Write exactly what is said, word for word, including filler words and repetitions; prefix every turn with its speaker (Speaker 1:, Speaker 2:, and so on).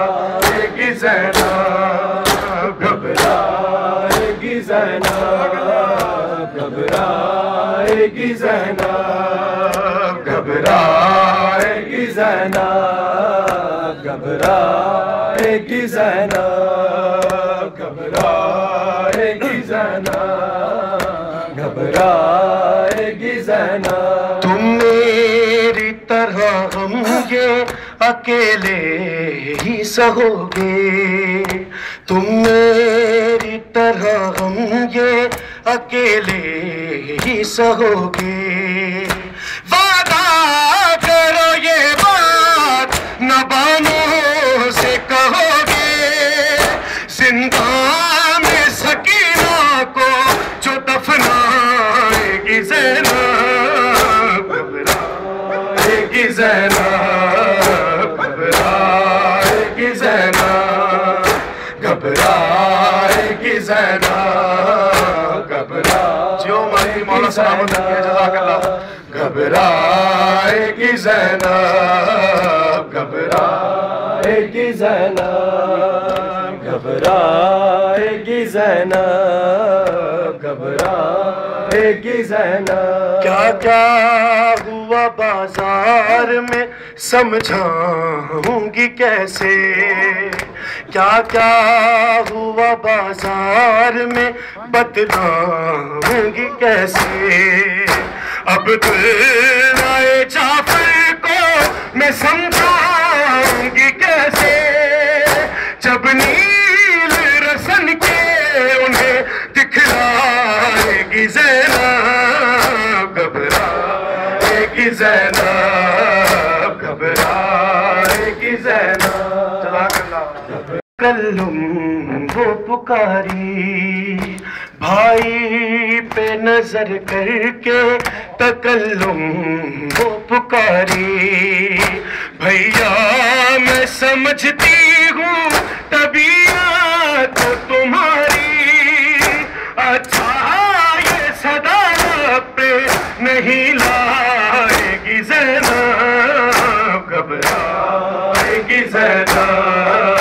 Speaker 1: घबराएगी ज़ैनब, घबराएगी ज़ैनब, घबराएगी ज़ैनब, घबराएगी ज़ैनब, घबराएगी ज़ैनब, घबराएगी ज़ैनब, घबराएगी ज़ैनब। तुम मेरी तरह हम ये अकेले ही सहोगे, तुम मेरी तरह हम ये अकेले ही सहोगे। वादा करो ये बात न बानों से कहोगे, जिंदा में सकीना को जो दफनाएगी ज़ैनब, घबराएगी ज़ैनब, घबराएगी ज़ैनब, घबराएगी ज़ैनब, घबरा जो माही मौला सलामत रखे जज़ाकल्लाह। घबराएगी ज़ैनब, घबराएगी ज़ैनब, घबराएगी ज़ैनब, घबराएगी ज़ैनब। क्या क्या हुआ बाजार में समझाऊंगी कैसे, क्या क्या हुआ बाजार में बतलाऊंगी कैसे। अब दुल्हाए जाफर को मैं समझाऊंगी कैसे, जब नील रसन के उन्हें दिखलाएगी ज़ैनब, घबराएगी ज़ैनब, घबराएगी ज़ैनब। कल्लुम वो पुकारी भाई पे नजर करके, तकल्लुम वो पुकारी। भैया मैं समझती हूँ तबीयत तुम्हारी, अच्छा ये सदा पे नहीं लाएगी ज़ैनब, घबराएगी ज़ैनब,